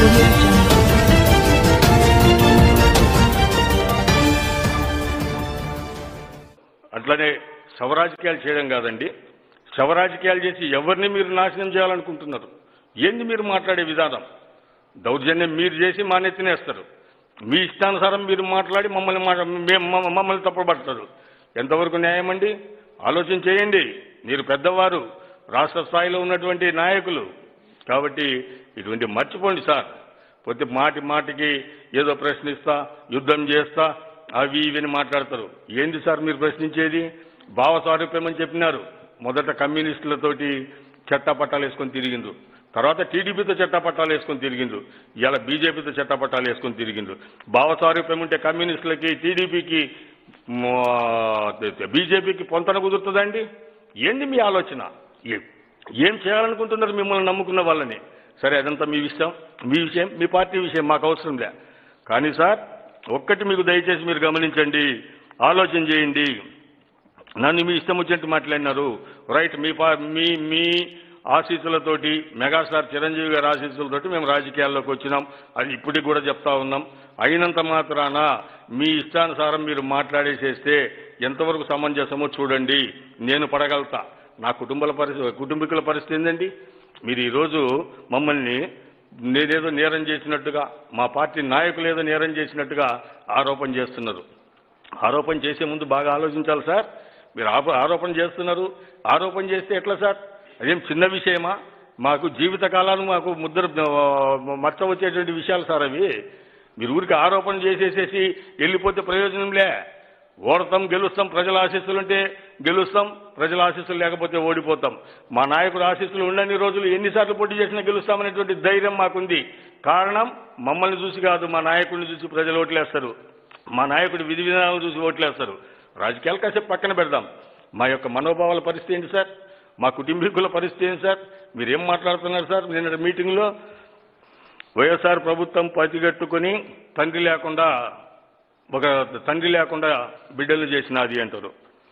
Audio Jungle. అట్లనే శవరాజకీయాలు చేయడం కాదండి, శవరాజకీయాలు చేసి ఎవరిని మీరు నాశనం చేయాలనుకుంటున్నారు? ఏంది మీరు మాట్లాడే విధానం? దౌర్జన్యం మీరు చేసి మా నెత్తినేస్తారు. మీ ఇష్టానుసారం మీరు మాట్లాడి మమ్మల్ని తప్పుపడతారు. ఎంతవరకు న్యాయం అండి? ఆలోచన చేయండి. మీరు పెద్దవారు, రాష్ట్ర స్థాయిలో ఉన్నటువంటి నాయకులు కాబట్టి ఇటువంటి మర్చిపోండి సార్. పోతే మాటికి ఏదో ప్రశ్నిస్తా, యుద్ధం చేస్తా, అవి ఇవని మాట్లాడతారు. ఏంది సార్ మీరు ప్రశ్నించేది? భావ స్వారూప్యం అని చెప్పినారు. మొదట కమ్యూనిస్టులతోటి చట్టపట్టాలు వేసుకొని తిరిగిండ్రు, తర్వాత టీడీపీతో చట్టపట్టాలు వేసుకొని తిరిగిండ్రు, ఇలా బీజేపీతో చట్టపట్టాలు వేసుకొని తిరిగిండ్రు. భావ స్వారూప్యం ఉంటే కమ్యూనిస్టులకి, టీడీపీకి, బీజేపీకి పొంతన కుదురుతుందండి? ఏంది మీ ఆలోచన? ఏం చేయాలనుకుంటున్నారు మిమ్మల్ని నమ్ముకున్న వాళ్ళని? సరే, అదంతా మీ విషయం, మీ పార్టీ విషయం, మాకు అవసరం లే. కానీ సార్, ఒక్కటి మీకు దయచేసి మీరు గమనించండి, ఆలోచన చేయండి. నన్ను మీ ఇష్టం వచ్చినట్టు మాట్లాడినారు, రైట్. మీ ఆశీస్సులతోటి, మెగాస్టార్ చిరంజీవి గారి ఆశీస్సులతోటి మేము రాజకీయాల్లోకి వచ్చినాం. అది ఇప్పటికి కూడా చెప్తా ఉన్నాం. అయినంత మాత్రాన మీ ఇష్టానుసారం మీరు మాట్లాడేసేస్తే ఎంతవరకు సమంజసమో చూడండి. నేను పడగలుగుతా. నా కుటుంబీకుల పరిస్థితి ఏందండి? మీరు ఈరోజు మమ్మల్ని నేనేదో నేరం చేసినట్టుగా, మా పార్టీ నాయకులు ఏదో నేరం చేసినట్టుగా ఆరోపణ చేస్తున్నారు. ఆరోపణ చేసే ముందు బాగా ఆలోచించాలి సార్. మీరు ఆరోపణ చేస్తున్నారు. ఆరోపణ చేస్తే ఎట్లా సార్? అదేం చిన్న విషయమా? మాకు జీవితకాలాలు మాకు మచ్చ వచ్చేటువంటి విషయాలు సార్ అవి. మీరు ఊరికి ఆరోపణ చేసేసేసి వెళ్ళిపోతే ప్రయోజనంలే. ఓడతాం, గెలుస్తాం, ప్రజల ఆశీస్సులుంటే గెలుస్తాం, ప్రజల ఆశీస్సులు లేకపోతే ఓడిపోతాం. మా నాయకుడు ఆశీస్సులు ఉండని రోజులు ఎన్నిసార్లు పోటీ చేసినా గెలుస్తామనేటువంటి ధైర్యం మాకుంది. కారణం మమ్మల్ని చూసి కాదు, మా నాయకుడిని చూసి ప్రజలు ఓట్లేస్తారు. మా నాయకుడి విధి విధానాలను చూసి ఓట్లేస్తారు. రాజకీయాలు కాసేపు పక్కన పెడదాం. మా యొక్క మనోభావాల పరిస్థితి ఏంటి సార్? మా కుటుంబీకుల పరిస్థితి ఏంటి సార్? మీరేం మాట్లాడుతున్నారు సార్? నిన్న మీటింగ్లో వైఎస్ఆర్ ప్రభుత్వం పతిగట్టుకుని తండ్రి లేకుండా బిడ్డలు చేసినది అంటారు.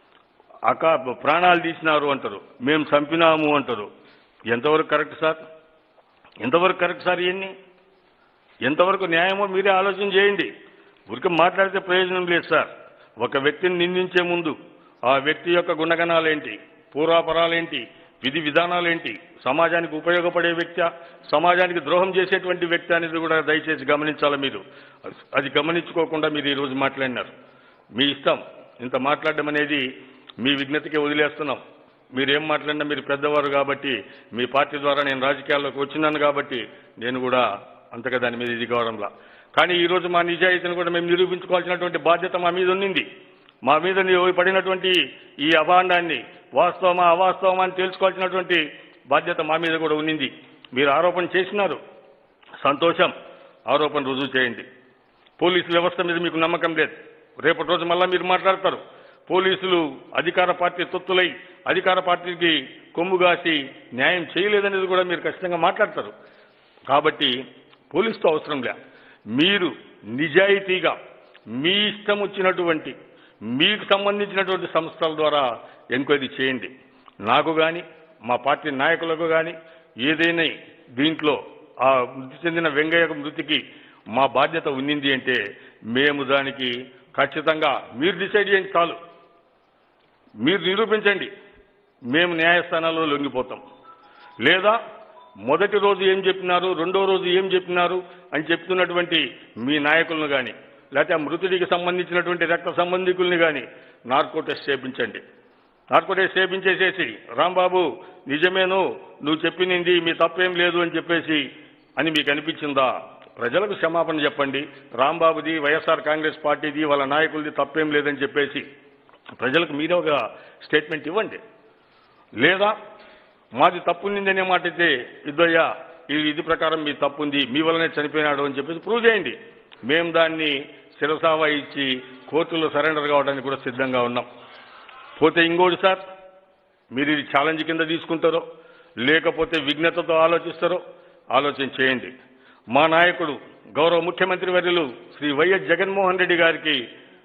ప్రాణాలు తీసినారు అంటారు. మేము చంపినాము అంటారు. ఎంతవరకు కరెక్ట్ సార్? ఎంతవరకు కరెక్ట్ సార్? ఇవన్నీ ఎంతవరకు న్యాయమో మీరే ఆలోచన చేయండి. ఊరికి మాట్లాడితే ప్రయోజనం లేదు సార్. ఒక వ్యక్తిని నిందించే ముందు ఆ వ్యక్తి యొక్క గుణగణాలేంటి, పూర్వాపరాలేంటి, విధి విధానాలేంటి, సమాజానికి ఉపయోగపడే వ్యక్తి, సమాజానికి ద్రోహం చేసేటువంటి వ్యక్తి అనేది కూడా దయచేసి గమనించాలి మీరు. అది గమనించుకోకుండా మీరు ఈరోజు మాట్లాడినారు. మీ ఇష్టం. ఇంత మాట్లాడడం అనేది మీ విజ్ఞతకే వదిలేస్తున్నాం. మీరేం మాట్లాడినా మీరు పెద్దవారు కాబట్టి, మీ పార్టీ ద్వారా నేను రాజకీయాల్లోకి వచ్చినాను కాబట్టి నేను కూడా అంతగా దాని మీద ఇది కావడంలా. కానీ ఈరోజు మా నిజాయితీని కూడా మేము నిరూపించుకోవాల్సినటువంటి బాధ్యత మా మీద ఉన్నింది. మా మీద పడినటువంటి ఈ అభాండాన్ని వాస్తవమా అవాస్తవమా అని తెలుసుకోవాల్సినటువంటి బాధ్యత మా మీద కూడా ఉన్నింది. మీరు ఆరోపణ చేసినారు, సంతోషం. ఆరోపణ రుజువు చేయండి. పోలీసు వ్యవస్థ మీద మీకు నమ్మకం లేదు. రేపటి రోజు మళ్ళా మీరు మాట్లాడతారు. పోలీసులు అధికార పార్టీ తొత్తులై అధికార పార్టీకి కొమ్ముగాసి న్యాయం చేయలేదనేది కూడా మీరు ఖచ్చితంగా మాట్లాడతారు. కాబట్టి పోలీసుతో అవసరం లే. మీరు నిజాయితీగా మీ ఇష్టం వచ్చినటువంటి మీకు సంబంధించినటువంటి సంస్థల ద్వారా ఎంక్వైరీ చేయండి. నాకు కానీ మా పార్టీ నాయకులకు కానీ ఏదైనా దీంట్లో ఆ మృతి చెందిన వెంగయ్య మృతికి మా బాధ్యత ఉన్నింది అంటే మేము దానికి ఖచ్చితంగా మీరు డిసైడ్ చేయండి చాలు. మీరు నిరూపించండి, మేము న్యాయస్థానాల్లో లొంగిపోతాం. లేదా మొదటి రోజు ఏం చెప్పినారు, రెండో రోజు ఏం చెప్పినారు అని చెప్తున్నటువంటి మీ నాయకులను కానీ, లేకపోతే ఆ మృతుడికి సంబంధించినటువంటి రక్త సంబంధికుల్ని కానీ నార్కో టెస్ట్ చేయించండి. నార్కో టెస్ట్ చేయించేసేసి రాంబాబు నిజమేను, నువ్వు చెప్పినింది మీ తప్పేం లేదు అని చెప్పేసి అని మీకు అనిపించిందా? ప్రజలకు క్షమాపణ చెప్పండి. రాంబాబుది, వైఎస్ఆర్ కాంగ్రెస్ పార్టీది, వాళ్ళ నాయకులది తప్పేం లేదని చెప్పేసి ప్రజలకు మీరే ఒక స్టేట్మెంట్ ఇవ్వండి. లేదా మాది తప్పుందనే మాట అయితే ఇద్దయ్యా ఇది ప్రకారం మీ తప్పుంది, మీ వల్లనే చనిపోయినాడు అని చెప్పేసి ప్రూవ్ చేయండి. మేము దాన్ని శిరసావా ఇచ్చి కోర్టులో సరెండర్ కావడానికి కూడా సిద్ధంగా ఉన్నాం. పోతే ఇంకోటి సార్, మీరు ఇది ఛాలెంజ్ కింద తీసుకుంటారో లేకపోతే విఘ్నతతో ఆలోచిస్తారో ఆలోచన చేయండి. మా నాయకుడు గౌరవ ముఖ్యమంత్రి వర్యులు శ్రీ వైఎస్ జగన్మోహన్ రెడ్డి గారికి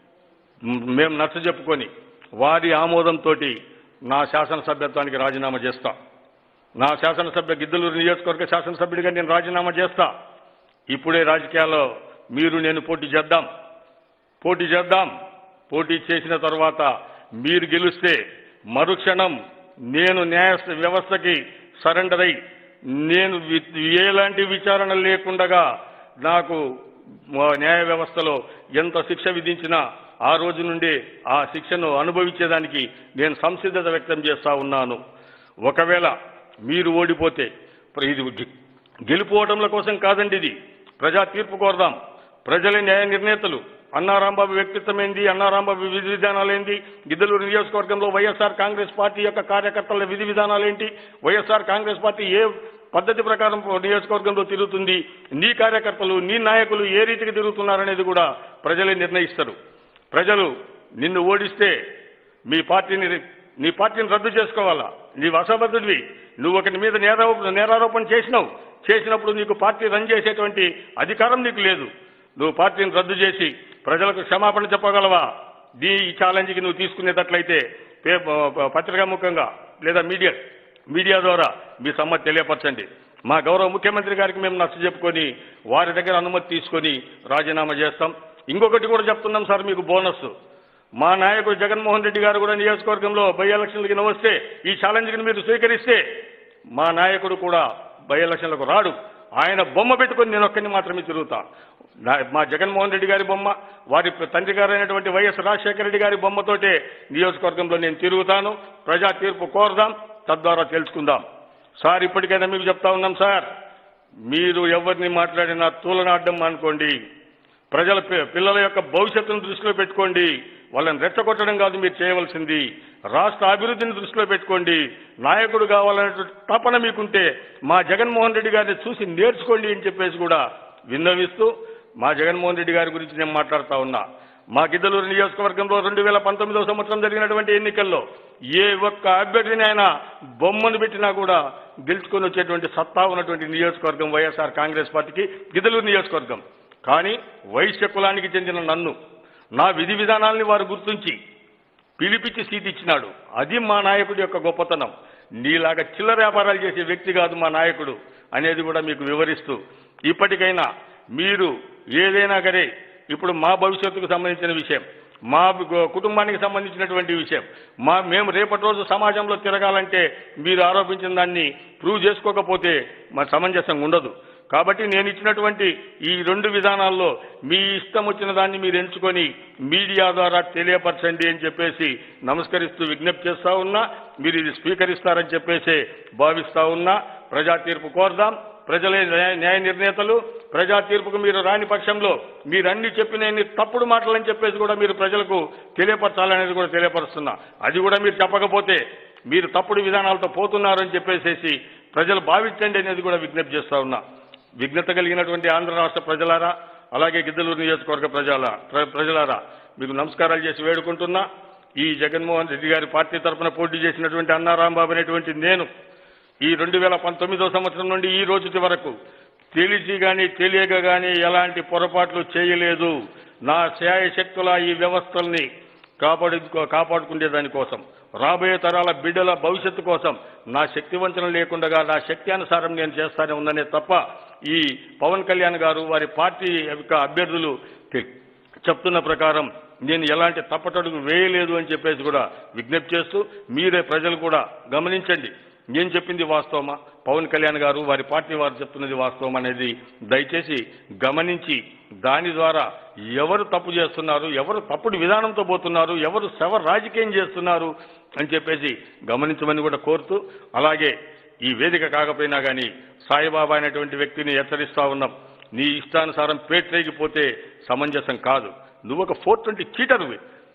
మేము నచ్చజెప్పుకొని వారి ఆమోదంతో నా శాసనసభ్యత్వానికి రాజీనామా చేస్తా. నా శాసనసభ్య గిద్దలూరు నియోజకవర్గ శాసనసభ్యుడిగా నేను రాజీనామా చేస్తా. ఇప్పుడే రాజకీయాల్లో మీరు నేను పోటీ చేద్దాం. పోటీ చేసిన తర్వాత మీరు గెలిస్తే మరుక్షణం నేను న్యాయ వ్యవస్థకి సరెండర్ అయి నేను ఎలాంటి విచారణ లేకుండా నాకు న్యాయ వ్యవస్థలో ఎంత శిక్ష విధించినా ఆ రోజు నుండి ఆ శిక్షను అనుభవించేదానికి నేను సంసిద్ధత వ్యక్తం చేస్తా ఉన్నాను. ఒకవేళ మీరు ఓడిపోతే ఇది గెలుపోవడంల కోసం కాదండి, ఇది ప్రజా తీర్పు కోరదాం. ప్రజలే న్యాయ నిర్ణేతలు. అన్నారాంబాబు వ్యక్తిత్వం ఏంది, అన్నారాంబాబు విధి విధానాలేంటి, గిద్దలూరు నియోజకవర్గంలో వైఎస్ఆర్ కాంగ్రెస్ పార్టీ యొక్క కార్యకర్తల విధి విధానాలేంటి, వైఎస్ఆర్ కాంగ్రెస్ పార్టీ ఏ పద్ధతి ప్రకారం నియోజకవర్గంలో తిరుగుతుంది, నీ కార్యకర్తలు నీ నాయకులు ఏ రీతికి తిరుగుతున్నారనేది కూడా ప్రజలే నిర్ణయిస్తారు. ప్రజలు నిన్ను ఓడిస్తే నీ పార్టీని రద్దు చేసుకోవాలా. నీవు అసమర్థుడివి, నువ్వు ఒకటి మీద నేరారోపణ చేసినప్పుడు నీకు పార్టీ రన్ చేసేటువంటి అధికారం నీకు లేదు. నువ్వు పార్టీని రద్దు చేసి ప్రజలకు క్షమాపణ చెప్పగలవా? ఈ ఛాలెంజ్కి నువ్వు తీసుకునేటట్లయితే పత్రికాముఖంగా లేదా మీడియా ద్వారా మీ సమ్మతి తెలియపరచండి. మా గౌరవ ముఖ్యమంత్రి గారికి మేము నచ్చ చెప్పుకొని వారి దగ్గర అనుమతి తీసుకొని రాజీనామా చేస్తాం. ఇంకొకటి కూడా చెప్తున్నాం సార్, మీకు బోనస్. మా నాయకుడు జగన్మోహన్ రెడ్డి గారు కూడా నియోజకవర్గంలో బై ఎలక్షన్లకి వస్తే ఈ ఛాలెంజ్ని మీరు స్వీకరిస్తే మా నాయకుడు కూడా బై ఎలక్షన్లకు రాడు. ఆయన బొమ్మ పెట్టుకొని నేను ఒక్కరిని మాత్రమే తిరుగుతా. మా జగన్మోహన్ రెడ్డి గారి బొమ్మ, వారి తండ్రి గారు అయినటువంటి వైఎస్ రాజశేఖర రెడ్డి గారి బొమ్మతోటే నియోజకవర్గంలో నేను తిరుగుతాను. ప్రజా తీర్పు కోరదాం, తద్వారా తెలుసుకుందాం. సార్, ఇప్పటికైనా మీకు చెప్తా ఉన్నాం సార్, మీరు ఎవరిని మాట్లాడినా తూలనాడడం అనుకోండి. పిల్లల యొక్క భవిష్యత్తును దృష్టిలో పెట్టుకోండి. వాళ్ళని రెచ్చగొట్టడం కాదు మీరు చేయవలసింది, రాష్ట్ర అభివృద్ధిని దృష్టిలో పెట్టుకోండి. నాయకుడు కావాలనే తపన మీకుంటే మా జగన్మోహన్ రెడ్డి గారిని చూసి నేర్చుకోండి అని చెప్పేసి కూడా విన్నవిస్తూ మా జగన్మోహన్ రెడ్డి గారి గురించి నేను మాట్లాడుతా ఉన్నా. మా గిద్దలూరు నియోజకవర్గంలో 2019 సంవత్సరం జరిగినటువంటి ఎన్నికల్లో ఏ ఒక్క అభ్యర్థిని ఆయన బొమ్మను పెట్టినా కూడా గెలుచుకొని వచ్చేటువంటి సత్తా ఉన్నటువంటి నియోజకవర్గం వైఎస్ఆర్ కాంగ్రెస్ పార్టీకి గిద్దలూరు నియోజకవర్గం. కానీ వైశ్య కులానికి చెందిన నన్ను, నా విధి విధానాల్ని వారు గుర్తించి పిలిపించి సీట్ ఇచ్చినాడు. అది మా నాయకుడి యొక్క గొప్పతనం. నీలాగా చిల్లర వ్యాపారాలు చేసే వ్యక్తి కాదు మా నాయకుడు అనేది కూడా మీకు వివరిస్తూ, ఇప్పటికైనా మీరు ఏదైనా సరే ఇప్పుడు మా భవిష్యత్తుకు సంబంధించిన విషయం, మా కుటుంబానికి సంబంధించినటువంటి విషయం, మేము రేపటి రోజు సమాజంలో తిరగాలంటే మీరు ఆరోపించిన దాన్ని ప్రూవ్ చేసుకోకపోతే మా సమంజసంగా ఉండదు. కాబట్టి నేను ఇచ్చినటువంటి ఈ 2 విధానాల్లో మీ ఇష్టం వచ్చిన దాన్ని మీరు ఎంచుకొని మీడియా ద్వారా తెలియపరచండి అని చెప్పేసి నమస్కరిస్తూ విజ్ఞప్తి చేస్తా ఉన్నా. మీరు ఇది స్వీకరిస్తారని చెప్పేసి భావిస్తా ఉన్నా. ప్రజా తీర్పు కోరదాం. ప్రజలే న్యాయ నిర్ణేతలు. ప్రజా తీర్పుకు మీరు రాని పక్షంలో మీరన్నీ చెప్పిన తప్పుడు మాటలని చెప్పేసి కూడా మీరు ప్రజలకు తెలియపరచాలనేది కూడా తెలియపరుస్తున్నా. అది కూడా మీరు చెప్పకపోతే మీరు తప్పుడు విధానాలతో పోతున్నారని చెప్పేసి ప్రజలు భావించండి అనేది కూడా విజ్ఞప్తి చేస్తా ఉన్నా. విఘ్నత కలిగినటువంటి ఆంధ్ర రాష్ట్ర ప్రజలారా, అలాగే గిద్దలూరు నియోజకవర్గ ప్రజలారా మీకు నమస్కారాలు చేసి వేడుకుంటున్నా. ఈ జగన్మోహన్ రెడ్డి గారి పార్టీ తరఫున పోటీ చేసినటువంటి అన్నారాంబాబు అనేటువంటి నేను ఈ 2019 సంవత్సరం నుండి ఈ రోజుటి వరకు తెలిసి కానీ తెలియక కానీ ఎలాంటి పొరపాట్లు చేయలేదు. నా శాయశక్తుల ఈ వ్యవస్థల్ని కాపాడుకునే దానికోసం, రాబోయే తరాల బిడ్డల భవిష్యత్తు కోసం నా శక్తి వంచన లేకుండా నా శక్తి అనుసారం నేను చేస్తానే ఉన్నానే తప్ప ఈ పవన్ కళ్యాణ్ గారు వారి పార్టీ యొక్క అభ్యర్థులు చెప్తున్న ప్రకారం నేను ఎలాంటి తప్పటడుగు వేయలేదు అని చెప్పేసి కూడా విజ్ఞప్తి చేస్తూ, మీరే ప్రజలు కూడా గమనించండి, నేను చెప్పింది వాస్తవమా, పవన్ కళ్యాణ్ గారు వారి పార్టీ వారు చెప్తున్నది వాస్తవం అనేది దయచేసి గమనించి దాని ద్వారా ఎవరు తప్పు చేస్తున్నారు, ఎవరు తప్పుడు విధానంతో పోతున్నారు, ఎవరు రాజకీయం చేస్తున్నారు అని చెప్పేసి గమనించమని కూడా కోరుతూ, అలాగే ఈ వేదిక కాకపోయినా కానీ సాయిబాబా అనేటువంటి వ్యక్తిని హెచ్చరిస్తా ఉన్నాం. నీ ఇష్టానుసారం పేట్రేగిపోతే సమంజసం కాదు. నువ్వు ఒక 420 చీటర్వి,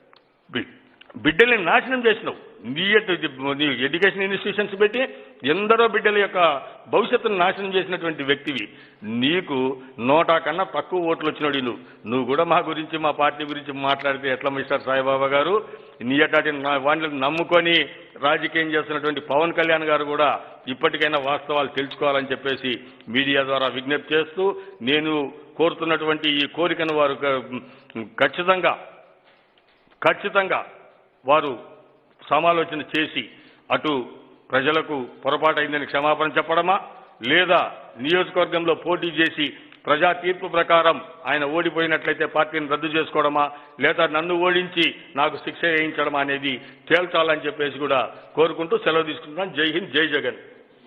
బిడ్డల్ని నాశనం చేసినావు. నీ ఎడ్యుకేషన్ ఇన్స్టిట్యూషన్స్ పెట్టి ఎందరో బిడ్డల యొక్క భవిష్యత్తును నాశనం చేసినటువంటి వ్యక్తివి. నీకు 100 కన్నా తక్కువ ఓట్లు వచ్చినాడు. నువ్వు కూడా మా గురించి మా పార్టీ గురించి మాట్లాడితే ఎట్లా మిస్టర్ సాయిబాబా గారు? నీ అటాటి వాళ్ళని నమ్ముకొని రాజకీయం చేస్తున్నటువంటి పవన్ కళ్యాణ్ గారు కూడా ఇప్పటికైనా వాస్తవాలు తెలుసుకోవాలని చెప్పేసి మీడియా ద్వారా విజ్ఞప్తి చేస్తూ, నేను కోరుతున్నటువంటి ఈ కోరికను వారు ఖచ్చితంగా వారు సమాలోచన చేసి అటు ప్రజలకు పొరపాటు అయిందని క్షమాపణ చెప్పడమా, లేదా నియోజకవర్గంలో పోటీ చేసి ప్రజా తీర్పు ప్రకారం ఆయన ఓడిపోయినట్లయితే పార్టీని రద్దు చేసుకోవడమా లేదా నన్ను ఓడించి నాకు శిక్ష వేయించడమా అనేది తేల్చాలని చెప్పేసి కూడా కోరుకుంటూ సెలవు తీసుకుంటున్నాను. Jai Hind, Jai Jagan.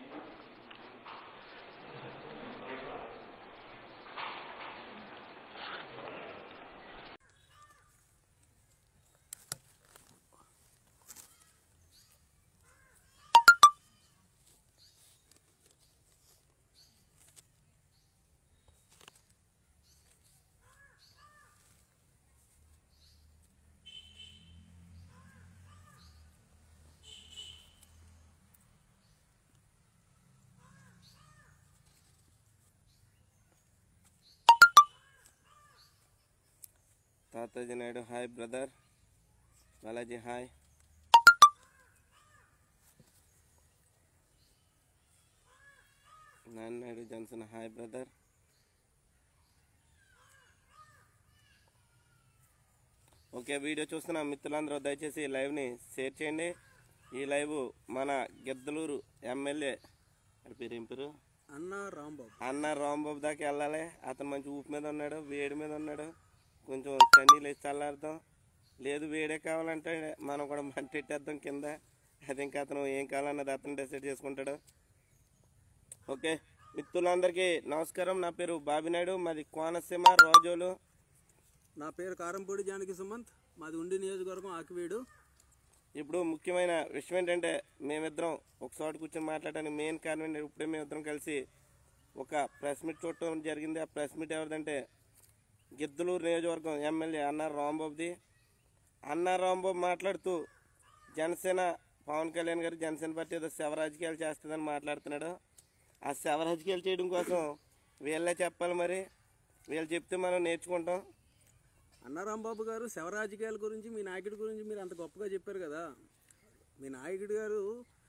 Tataji Naidu hi brother. Balaji hi. Naidu Johnson hi brother. Okay, video చూస్తున్న మిత్రులందరూ దయచేసి లైవ్ని షేర్ చేయండి. ఈ లైవ్ మన గిద్దలూరు ఎమ్మెల్యే ఏం పేరు అన్న రాంబాబు దాకా వెళ్ళాలి. అతను మంచి ఊపు మీద ఉన్నాడు, వేడి మీద ఉన్నాడు. కొంచెం తన్నీళ్ళు వేసి చల్లారుతాం. లేదు వేడే కావాలంటే మనం కూడా మంటెట్టేద్దాం కింద. అది ఇంకా అతను ఏం కావాలన్నది అతను డిసైడ్ చేసుకుంటాడు. ఓకే మిత్రులందరికీ నమస్కారం. నా పేరు బాబినాయుడు, మాది కోనసీమ రోజోలు. నా పేరు కారంపూడి జానకి సుమంత్, మాది ఉండి నియోజకవర్గం ఆకివీడు. ఇప్పుడు ముఖ్యమైన విషయం ఏంటంటే మేమిద్దరం ఒక చోట కూర్చొని మాట్లాడడానికి మెయిన్ కారణం ఇప్పుడే మేమిద్దరం కలిసి ఒక ప్రెస్ మీట్ చూడటం జరిగింది. ఆ ప్రెస్ మీట్ ఎవరిదంటే గిద్దలూరు నియోజకవర్గం ఎమ్మెల్యే అన్న రాంబాబుది. అన్న రాంబాబు మాట్లాడుతూ జనసేన పవన్ కళ్యాణ్ గారు జనసేన పార్టీ ఏదో శవ రాజకీయాలు చేస్తుందని మాట్లాడుతున్నాడు. ఆ శవ రాజకీయాలు చేయడం కోసం వీళ్ళే చెప్పాలి, మరి వీళ్ళు చెప్తే మనం నేర్చుకుంటాం. అన్న రాంబాబు గారు శవ రాజకీయాల గురించి మీ నాయకుడి గురించి మీరు అంత గొప్పగా చెప్పారు కదా. మీ నాయకుడి గారు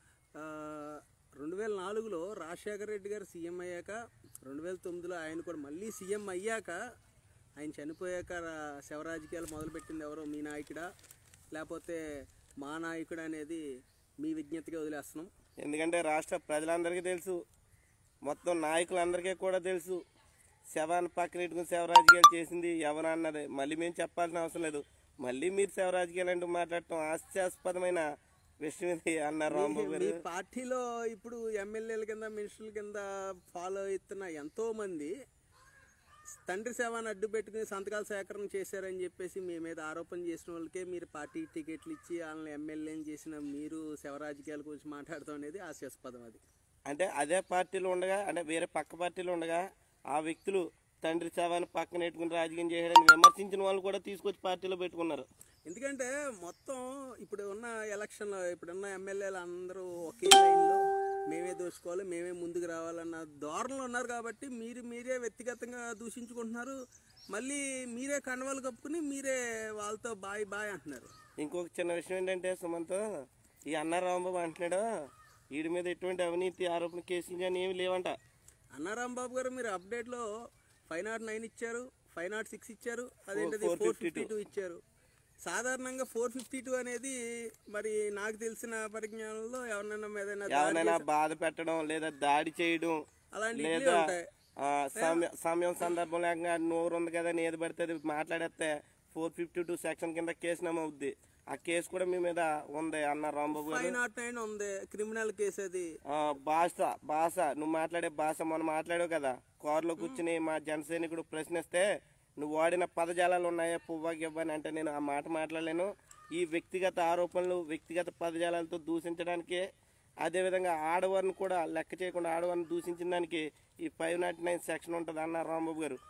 2004లో రాజశేఖర రెడ్డి గారు సీఎం అయ్యాక 2009లో ఆయన కూడా మళ్ళీ సీఎం అయ్యాక ఆయన చనిపోయాక శవ రాజకీయాలు మొదలుపెట్టింది ఎవరో మీ నాయకుడా లేకపోతే మా నాయకుడు అనేది మీ విజ్ఞతగా వదిలేస్తున్నాం. ఎందుకంటే రాష్ట్ర ప్రజలందరికీ తెలుసు, మొత్తం నాయకులందరికీ కూడా తెలుసు శవాన్ని పక్కన ఇట్టుకుని శవ రాజకీయాలు చేసింది ఎవరు అన్నది. మళ్ళీ మేము చెప్పాల్సిన అవసరం లేదు. మళ్ళీ మీరు శవ రాజకీయాలు అంటూ మాట్లాడటం హాస్యాస్పదమైన విషయం ఇది అన్న రాంబాబు గారు. పార్టీలో ఇప్పుడు ఎమ్మెల్యేల కింద మినిస్టర్ల కింద ఫాలో అవుతున్న ఎంతో మంది తండ్రి సేవను అడ్డు పెట్టుకుని సంతకాల సేకరణ చేశారని చెప్పేసి మీ మీద ఆరోపణ చేసిన వాళ్ళకే మీరు పార్టీ టికెట్లు ఇచ్చి వాళ్ళని ఎమ్మెల్యేని చేసిన మీరు శవ రాజకీయాల గురించి మాట్లాడటం అనేది హాస్యాస్పదం. అది అంటే అదే పార్టీలో ఉండగా, అంటే వేరే పక్క పార్టీలో ఉండగా ఆ వ్యక్తులు తండ్రి సేవను పక్కన పెట్టుకుని రాజకీయం చేయడానికి విమర్శించిన వాళ్ళు కూడా తీసుకొచ్చి పార్టీలో పెట్టుకున్నారు. ఎందుకంటే మొత్తం ఇప్పుడు ఉన్న ఎలక్షన్లో ఇప్పుడున్న ఎమ్మెల్యేలు అందరూ ఒకే లైన్లో మేమే దూసుకోవాలి, మేమే ముందుకు రావాలన్న ధోరణిలో ఉన్నారు. కాబట్టి మీరే వ్యక్తిగతంగా దూషించుకుంటున్నారు. మళ్ళీ మీరే కండవాలు కప్పుకుని మీరే వాళ్ళతో బాయ్ బాయ్ అంటున్నారు. ఇంకొక చిన్న విషయం ఏంటంటే సుమంత్, ఈ అన్న రాంబాబు అంటున్నాడు వీడి మీద ఎటువంటి అవినీతి ఆరోపణ కేసులు కానీ ఏమి లేవంట. అన్న రాంబాబు గారు మీరు అప్డేట్లో 509 ఇచ్చారు, 506 ఇచ్చారు, అదేంటది 452 ఇచ్చారు. సాధారణంగా 452 అనేది మరి నాకు తెలిసిన పరిజ్ఞానంలో ఎవరైనా బాధ పెట్టడం లేదా దాడి చేయడం లేదా సమయం సందర్భం లేకుండా నోరు ఉంది కదా ఏది పడితే మాట్లాడేస్తే 452 సెక్షన్ కింద కేసు నమవుద్ది. ఆ కేసు కూడా మీ మీద ఉంది అన్న రాంబాబు గారు. 509 ఉంది, క్రిమినల్ కేసు. అది భాష నువ్వు మాట్లాడే భాష మనం మాట్లాడావు కదా, కారులో కూర్చుని మా జనసైనికుడు ప్రశ్నిస్తే నువ్వు వాడిన పదజాలాలు ఉన్నాయా పువ్వా గివ్వని అంటే నేను ఆ మాట మాట్లాడలేను. ఈ వ్యక్తిగత ఆరోపణలు వ్యక్తిగత పదజాలాలతో దూషించడానికి, అదేవిధంగా ఆడవారిని కూడా లెక్క చేయకుండా ఆడవారిని దూషించిన దానికి ఈ 509 సెక్షన్ ఉంటుంది అన్న రాంబాబు గారు.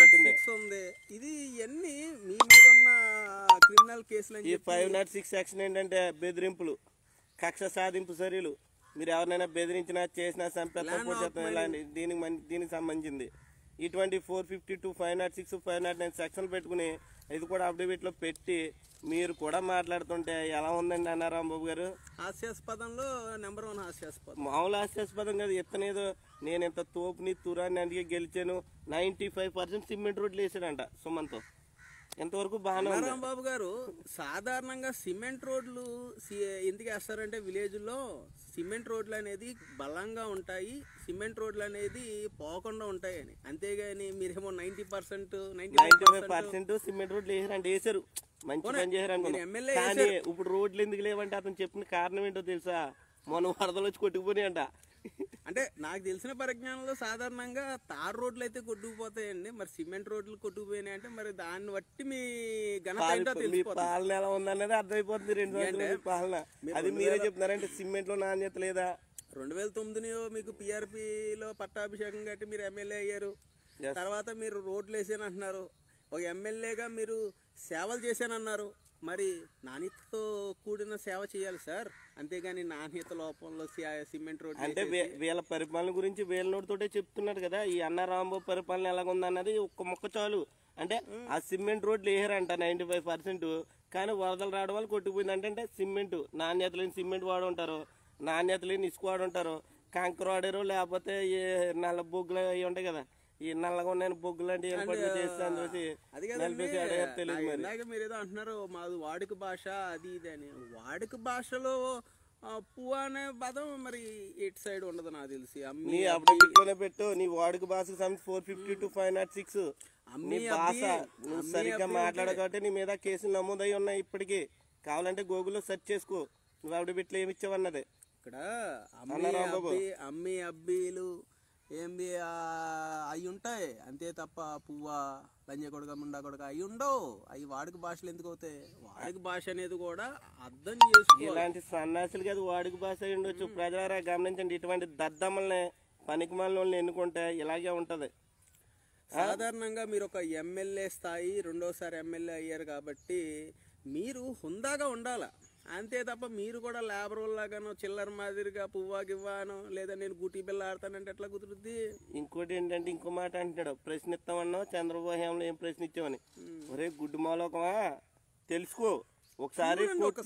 ఇది ఇవన్నీ మీ మీద ఉన్న క్రిమినల్ కేసులు. ఈ 506 సెక్షన్ ఏంటంటే బెదిరింపులు, కక్ష సాధింపు చర్యలు, మీరు ఎవరినైనా బెదిరించినా చేసినా చంపేస్తాం దీనికి సంబంధించింది. ఇటువంటి 452, 506, 509 సెక్షన్లు పెట్టుకుని ఇది కూడా అఫిడవిట్లో పెట్టి మీరు కూడా మాట్లాడుతుంటే ఎలా ఉందండి అన్న రాంబాబు గారు? హాస్యాస్పదంలో నెంబర్ 1 హాస్యాస్పదం. మామూలు హాస్యాస్పదం కాదు. ఎత్తనేదో నేను ఇంత తోపుని తురాన్ని అందుకే గెలిచాను 95% సిమెంట్ రోడ్లు వేసాడంట సుమంత్. ఎంతవరకు బాగానే ఉంది. రాంబాబు గారు సాధారణంగా సిమెంట్ రోడ్లు ఎందుకు వేస్తారంటే విలేజ్లో సిమెంట్ రోడ్లు అనేది బలంగా ఉంటాయి, సిమెంట్ రోడ్లు అనేది పోకుండా ఉంటాయి అని. అంతేగాని మీరేమో 90% 95% సిమెంట్ రోడ్లు వేసారంటే వేసారు, మంచి పని చేశారు అనుకున్నాను. కానీ ఇప్పుడు రోడ్లు ఎందుకు లేవంటే అతను చెప్పిన కారణం ఏంటో తెలుసా? మొన్న వరదలు వచ్చి కొట్టుకుపోయినాయంట. అంటే నాకు తెలిసిన పరిజ్ఞానంలో సాధారణంగా తార్ రోడ్లు అయితే కొట్టుకుపోతాయండి, మరి సిమెంట్ రోడ్లు కొట్టుకుపోయినాయి అంటే మరి దాన్ని బట్టి మీ ఘనత ఏంటో తెలిసిపోతుంది. పాలన ఎలా ఉందనేది అర్థమైపోతుంది. 2 సంవత్సరాల పాలన అది మీరే చెప్తున్నారంటే సిమెంట్ లో నాణ్యత లేదా? 2009 మీకు పిఆర్పిలో పట్టాభిషేకం కట్టి మీరు ఎమ్మెల్యే అయ్యారు. తర్వాత మీరు రోడ్లు వేసానంటున్నారు. ఒక ఎమ్మెల్యేగా మీరు సేవలు చేశానన్నారు. మరి నాణ్యతతో కూడిన సేవ చేయాలి సార్, అంతేగాని నాణ్యత లోపంలో సిమెంట్ రోడ్ అంటే వీళ్ళ పరిపాలన గురించి వీళ్ళ నోటితోటే చెప్తున్నాడు కదా. ఈ అన్న రాంబాబు పరిపాలన ఎలాగుందన్నది ఒక్క మొక్క చాలు. అంటే ఆ సిమెంట్ రోడ్లు వేసారంట 95%, కానీ వరదలు రావడం వల్ల కొట్టుకుపోయింది. అంటే సిమెంట్ నాణ్యత లేని సిమెంట్ వాడు ఉంటారు, నాణ్యత లేని ఇసుక వాడు ఉంటారు, కంకర వాడారు, లేకపోతే ఈ నల్ల బొగ్గులు అవి ఉంటాయి కదా, ఈ నల్లగా ఉన్న బొగ్గు లాంటి చేస్తాను తెలియదు. మీరు ఏదో అంటున్నారు మాది వాడుక భాష అది ఇది అని. వాడుక భాషలో పువ్వు అనే పదం మరి ఇటు సైడ్ ఉండదు నాకు తెలిసి. నీ అప్డేట్లోనే పెట్టు నీ వాడుక భాషకు సంబంధించి 450 to 506 నీ భాష నువ్వు సరిగ్గా మాట్లాడకపోతే నీ మీద కేసులు నమోదై ఉన్నాయి ఇప్పటికీ. కావాలంటే గూగుల్లో సెర్చ్ చేసుకో నువ్వు అప్డేట్లో ఏమి ఇచ్చావన్నది. ఇక్కడ అమ్మి అబ్బీలు ఏంది అవి ఉంటాయి అంతే తప్ప పువ్వా లంజ కొడక ముండా కొడక అవి ఉండవు. అవి వాడుక భాషలు ఎందుకు అవుతాయి? వాడుక భాష అనేది కూడా అర్థం చేసుకో. ఇలాంటి సన్నాసులకి అది వాడుక భాష ఉండొచ్చు. ప్రజలారా గమనించండి, ఇటువంటి దద్దమ్మల్ని పనికిమాలని ఎన్నుకుంటే ఇలాగే ఉంటది. సాధారణంగా మీరు ఒక ఎమ్మెల్యే స్థాయి, రెండోసారి ఎమ్మెల్యే అయ్యారు కాబట్టి మీరు హుందాగా ఉండాలా, అంతే తప్ప మీరు కూడా లేబర్ లాగానో చిల్లర మాదిరిగా పువ్వా గివ్వానో లేదా నేను గుటీ బిల్ల ఆడతానంటే ఎట్లా కుదురుద్ది? ఇంకోటి ఏంటంటే ఇంకో మాట అంటున్నాడు, ప్రశ్నిస్తామన్నావు చంద్రబాబు ఏం ప్రశ్నించామని. ఒరే గుడ్డు మాలోకమా తెలుసుకో ఒకసారి.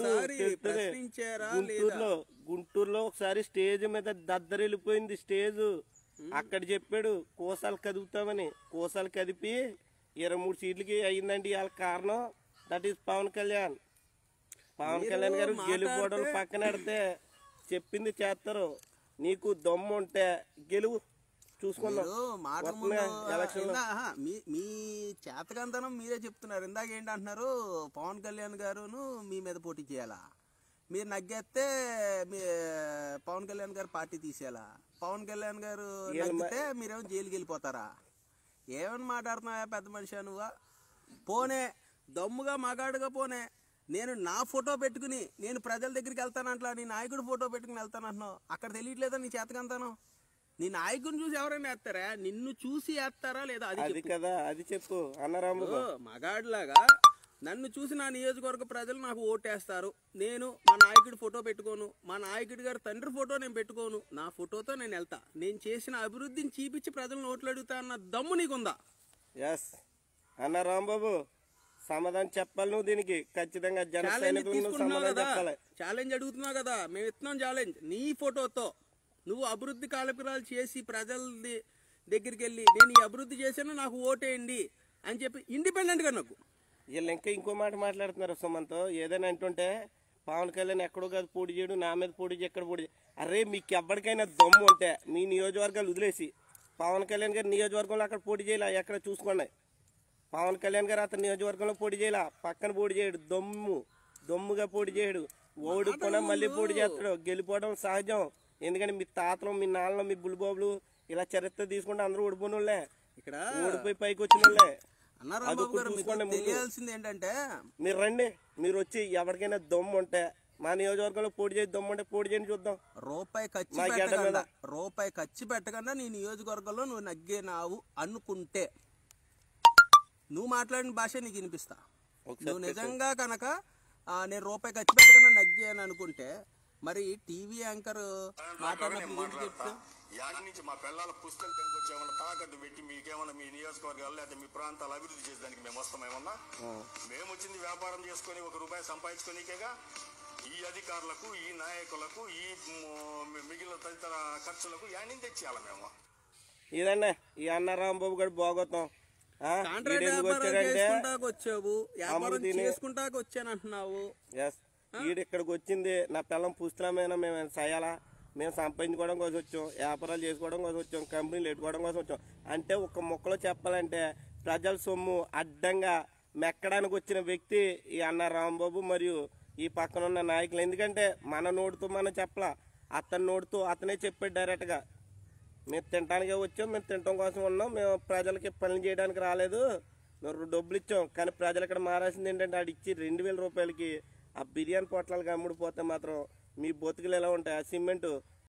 గుంటూరులో ఒకసారి స్టేజ్ మీద దద్దరిల్లిపోయింది స్టేజ్. అక్కడ చెప్పాడు కోసాలు కదుపుతామని. కోసాలు కదిపి 23 సీట్లకి అయిందండి. వాళ్ళ కారణం దట్ ఈస్ పవన్ కళ్యాణ్. పవన్ కళ్యాణ్ గారు గెలుపోవడం పక్కన పెడితే చెప్పింది చేస్తారు. నీకు దమ్ము ఉంటే గెలువు చూసుకుందాం. మీ చేతకంతనం మీరే చెప్తున్నారు. ఇందాక ఏంటంటున్నారు, పవన్ కళ్యాణ్ గారును మీ మీద పోటీ చేయాలా, మీరు నగ్గేస్తే మీ పవన్ కళ్యాణ్ గారు పార్టీ తీసేయాలా, పవన్ కళ్యాణ్ గారు నగ్గితే మీరేమో జైలుకి వెళ్ళిపోతారా? ఏమని మాట్లాడుతున్నావా పెద్ద మనిషి నువ్వా? పోనే దమ్ముగా మగాడుగా పోనే. నేను నా ఫోటో పెట్టుకుని నేను ప్రజల దగ్గరికి వెళ్తానంట్లా, నీ నాయకుడు ఫోటో పెట్టుకుని వెళ్తానంటున్నావు. అక్కడ తెలియట్లేదా నీ చేతకంతాను? నీ నాయకుడిని చూసి ఎవరైనా వేస్తారా? నిన్ను చూసి వేస్తారా లేదా? అది కదా, అది చెప్పు అన్నారాము. మగాడిలాగా నన్ను చూసి నా నియోజకవర్గ ప్రజలు నాకు ఓటేస్తారు. నేను మా నాయకుడి ఫోటో పెట్టుకోను, మా నాయకుడి గారి తండ్రి ఫోటో నేను పెట్టుకోను, నా ఫోటోతో నేను వెళ్తా. నేను చేసిన అభివృద్ధిని చూపించి ప్రజలను ఓట్లు అడుగుతా అన్న దమ్ము నీకుందా? ఎస్ అన్న రాంబాబు, సమాధానం చెప్పాలి నువ్వు దీనికి. ఖచ్చితంగా జన సైనికులు సమాధానం చెప్పాలి. ఛాలెంజ్ అడుగుతున్నావు కదా, మేము ఇస్తున్నాం ఛాలెంజ్. నీ ఫోటోతో నువ్వు అభివృద్ధి కార్యక్రమాలు చేసి ప్రజల దగ్గరికి వెళ్ళి నేను ఈ అభివృద్ధి చేశాను నాకు ఓటేయండి అని చెప్పి ఇండిపెండెంట్గా నాకు. వీళ్ళు ఇంకా ఇంకో మాట మాట్లాడుతున్నారు సుమంత్. ఏదైనా అంటుంటే పవన్ కళ్యాణ్ ఎక్కడో కాదు పోటీ చేయడు, నా మీద పోటీ చేయి, ఎక్కడ పోటీ. అరే మీకు ఎప్పటికైనా దమ్ము ఉంటే మీ నియోజకవర్గాలు వదిలేసి పవన్ కళ్యాణ్ గారి నియోజకవర్గంలో అక్కడ పోటీ చేయాల, ఎక్కడ చూసుకోండి. పవన్ కళ్యాణ్ గారు అతని నియోజకవర్గంలో పోటీ చేయాల, పక్కన పోటీ చేయడు, దమ్ముగా పోటీ చేయడు. ఓడిపోయినా మళ్ళీ పోటీ చేస్తాడు. గెలిపోవడం సహజం. ఎందుకంటే మీ తాతలు మీ నాన్నలు మీ బుల్లిబాబులు ఇలా చరిత్ర తీసుకుంటే అందరూ ఓడిపోయిన వాళ్ళే, ఇక్కడ ఓడిపోయి పైకి వచ్చిన వాళ్ళే. తెలియాల్సింది ఏంటంటే మీరు రండి, మీరు వచ్చి ఎవరికైనా దమ్ము ఉంటే మా నియోజకవర్గంలో పోటీ చేసి దమ్ము ఉంటే పోటీ చేయని చూద్దాం. రూపాయి ఖర్చు పెట్టకుండా నీ నియోజకవర్గంలో నువ్వు నగ్గేనావు అనుకుంటే నువ్వు మాట్లాడిన భాష నీకు వినిపిస్తా. నువ్వు నిజంగా కనుక నేను రూపాయి ఖర్చు పెట్టకుండా నగ్గాను అనుకుంటే మరి టీవీ యాంకర్ మాట్లాడినప్పుడు ఏంటి చెప్తా? యాడి నుంచి మా పిల్లల పుస్తకాలు తెంకొచ్చేమన్నా తాకట్టు పెట్టి మీకేమన్నా మీ నియోజకవర్గాలు లేదా మీ ప్రాంతాలు అభివృద్ధి చేసేదానికి మేము వస్తామేమన్నా? మేము వచ్చింది వ్యాపారం చేసుకుని ₹1 సంపాదించుకోనికేగా. ఈ అధికారులకు ఈ నాయకులకు ఈ మిగిలిన తదితర ఖర్చులకు యాడిని తెచ్చేయాలి మేము. ఇదండి ఈ అన్న రాంబాబు గారు బాగోతాం. కాంట్రాక్ట్ ఎందుకు వ్యాపారం వచ్చాడంటే చేసుకుంటాకు వచ్చావు, వ్యాపారం చేసుకుంటాకు వచ్చానంటున్నావు. ఎస్ ఈడు ఇక్కడికి వచ్చింది నా పిల్లం పుస్తకమైన మేము చేయాలా, మేము సంపాదించుకోవడం కోసం వచ్చాం, వ్యాపారాలు చేసుకోవడం కోసం వచ్చాం, కంపెనీలు పెట్టుకోవడం కోసం వచ్చాం అంటే ఒక ముక్కలో చెప్పాలంటే ప్రజల సొమ్ము అడ్డంగా మెక్కడానికి వచ్చిన వ్యక్తి ఈ అన్న రాంబాబు మరియు ఈ పక్కన ఉన్న నాయకులు. ఎందుకంటే మన నోటితో మనం చెప్పలా, అతని నోటితో అతనే చెప్పాడు డైరెక్ట్గా, మేము తినడానికే వచ్చాం, మేము తినడం కోసం ఉన్నాం, మేము ప్రజలకి పనులు చేయడానికి రాలేదు, మేము డబ్బులు ఇచ్చాం. కానీ ప్రజలు ఇక్కడ మారాల్సింది ఏంటంటే ఆడు ఇచ్చి 2000 రూపాయలకి ఆ బిర్యానీ పొట్లాలకు అమ్ముడిపోతే మాత్రం మీ బతుకులు ఎలా ఉంటాయి? ఆ సిమెంట్